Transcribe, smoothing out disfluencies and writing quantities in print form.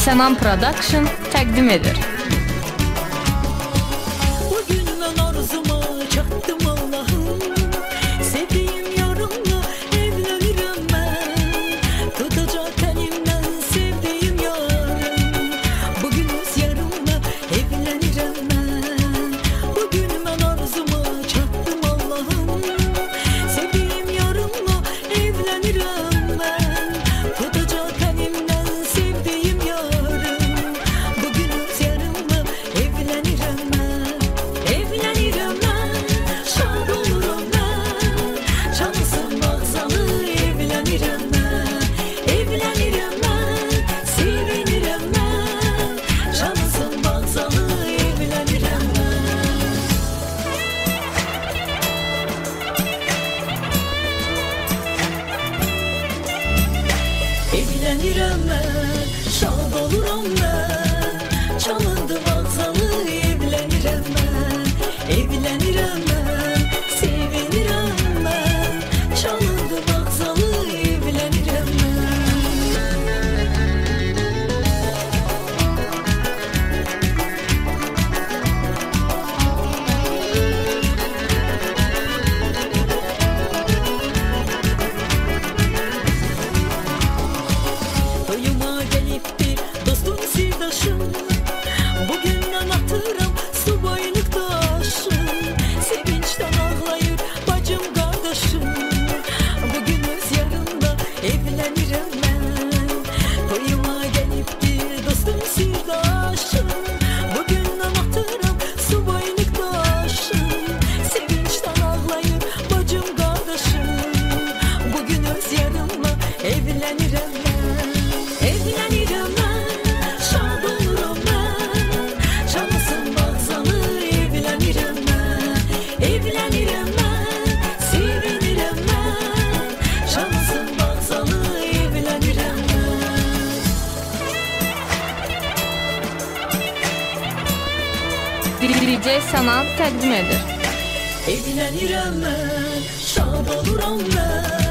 Sənan Production təqdim edir. Bugün ben arzuma çattım Allah'ım, sevdiğim yarımla evlenirim ben. Tutacak elimden sevdiğim yarım, bugün yarımla evlenirim ben. Bugün ben arzuma çattım Allah'ım, sevdiğim yarımla evlenirim ben. Tutacak elimden sevdiğim yarım, bugün yarımla evlenirim ben. Evlenirim ben, şad olurum ben, çalsın bağzalı evlenirim ben. Evlenirim ben, sevinirim ben, çalsın bağzalı evlenirim ben. Evlenirim ben, şad olurum ben, çalındı bağzalı evlenirim ben. Evlenirim ben, sevinirim ben, çalındı bağzalı evlenirim ben. Toyuma gelip bir dostum sirdaşım, bugünden atıram su boyluk taşım. Sevinçten ağlayır bacım kardeşim, bugün öz yarında evlenirim ben. Toyuma gelip bir dostum sirdaşım, bugünden atıram su boyluk taşım. Sevinçten ağlayır bacım kardeşim, bugün öz yarımla evlenirim ben. Evlenirim ben, şad olurum ben, çalsın bağzalı evlenirim ben. Evlenirim ben, sevinirim ben, çalsın bağzalı evlenirim ben. DJ Sənan təqdim edir. Evlenirim ben, şad olurum ben,